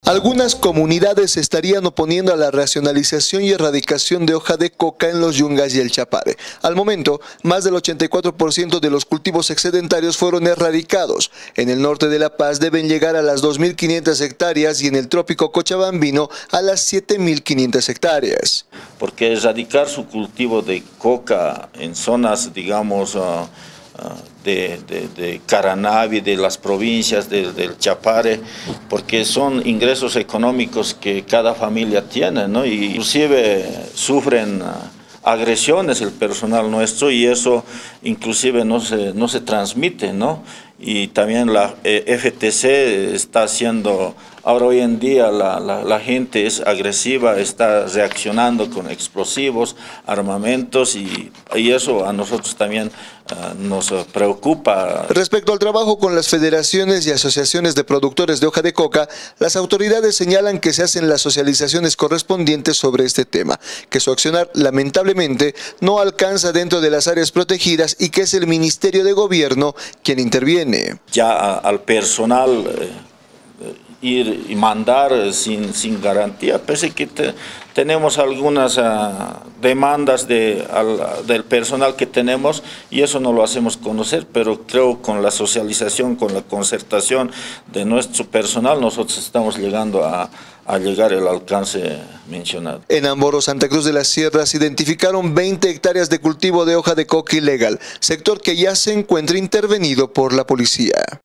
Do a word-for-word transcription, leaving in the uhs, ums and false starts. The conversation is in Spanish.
Algunas comunidades se estarían oponiendo a la racionalización y erradicación de hoja de coca en los Yungas y el Chapare. Al momento, más del ochenta y cuatro por ciento de los cultivos excedentarios fueron erradicados. En el norte de La Paz deben llegar a las dos mil quinientas hectáreas y en el trópico cochabambino a las siete mil quinientas hectáreas. Porque erradicar su cultivo de coca en zonas, digamos, uh, De, de, de Caranavi, de las provincias de, del Chapare, porque son ingresos económicos que cada familia tiene, ¿no? Y inclusive sufren agresiones el personal nuestro y eso inclusive no se, no se transmite, ¿no? Y también la F T C está haciendo, ahora hoy en día la, la, la gente es agresiva, está reaccionando con explosivos, armamentos y, y eso a nosotros también uh, nos preocupa. Respecto al trabajo con las federaciones y asociaciones de productores de hoja de coca, las autoridades señalan que se hacen las socializaciones correspondientes sobre este tema, que su accionar lamentablemente no alcanza dentro de las áreas protegidas y que es el Ministerio de Gobierno quien interviene. Ya a, al personal eh, ir y mandar sin, sin garantía, pese que te, tenemos algunas uh, demandas de, al, del personal que tenemos y eso no lo hacemos conocer, pero creo con la socialización, con la concertación de nuestro personal, nosotros estamos llegando a, a llegar al alcance mencionado. En Amboro, Santa Cruz de las Sierras, identificaron veinte hectáreas de cultivo de hoja de coca ilegal, sector que ya se encuentra intervenido por la policía.